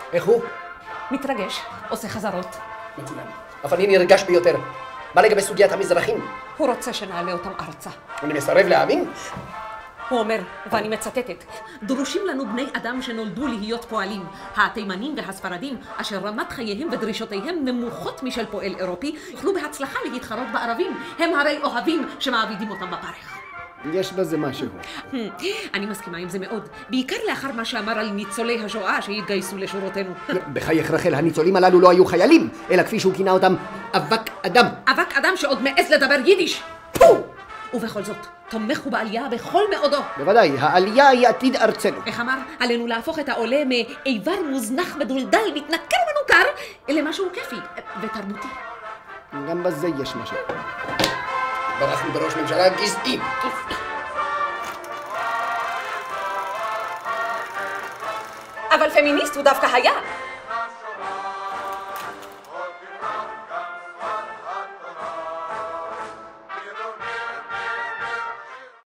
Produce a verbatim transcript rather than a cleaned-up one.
איך הוא? מתרגש, עושה חזרות. מצוין. אף אני נרגש ביותר. מה לגבי סוגיית המזרחים? הוא רוצה שנעלה אותם ארצה. אני מסרב להאמין? הוא אומר, ואני מצטטת, דרושים לנו בני אדם שנולדו להיות פועלים. התימנים והספרדים, אשר רמת חייהם ודרישותיהם נמוכות משל פועל אירופי, יוכלו בהצלחה להתחרות בערבים. הם הרי אוהבים שמעבידים אותם בפרך. יש בזה משהו. אני מסכימה עם זה מאוד, בעיקר לאחר מה שאמר על ניצולי השואה שהתגייסו לשורותינו. בחייך רחל, הניצולים הללו לא היו חיילים, אלא כפי שהוא כינה אותם, אבק אדם. אבק אדם שעוד מעז לדבר יידיש. ובכל זאת, תומך הוא בעלייה בכל מאודו. בוודאי, העלייה היא עתיד ארצנו. איך אמר? עלינו להפוך את העולה מאיבר מוזנח מדולדל, מתנכר ומנוכר, למשהו כיפי ותרבותי. גם בזה יש משהו. ברחנו בראש ממשלה גזעי. אבל פמיניסט הוא דווקא היה.